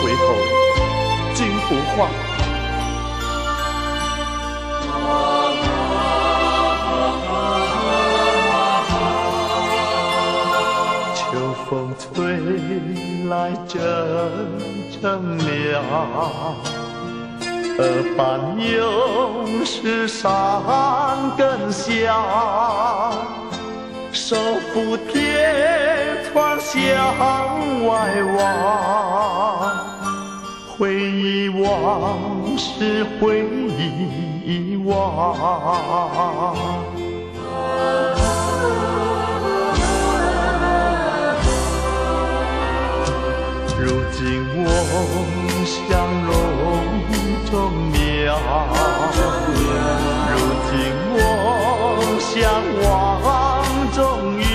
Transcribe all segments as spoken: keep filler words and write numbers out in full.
回头，金不换。秋风吹来阵阵凉，河畔有时山更响。手扶铁船向外望，回忆往事，回忆往。如今我相容中渺，如今我相望中雨，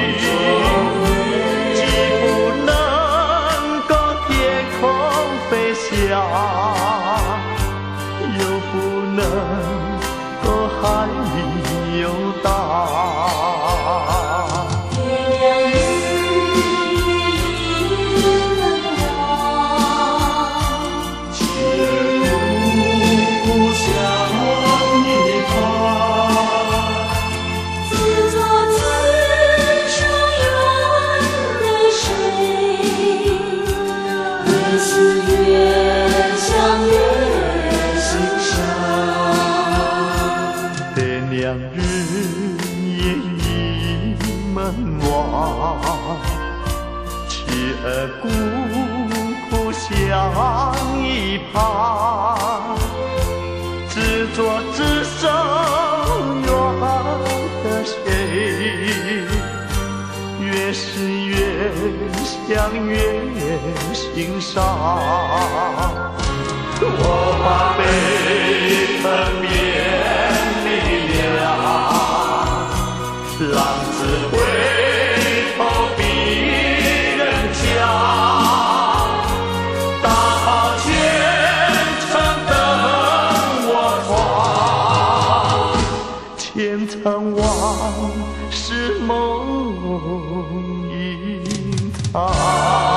既不能够天空飞翔，又不能够海里游荡。妻儿孤苦相依旁，执着只剩远的谁，越是越想越心伤。我把悲恨变力量，浪子回头比人强，大好前程等我闯，千层往事梦一场。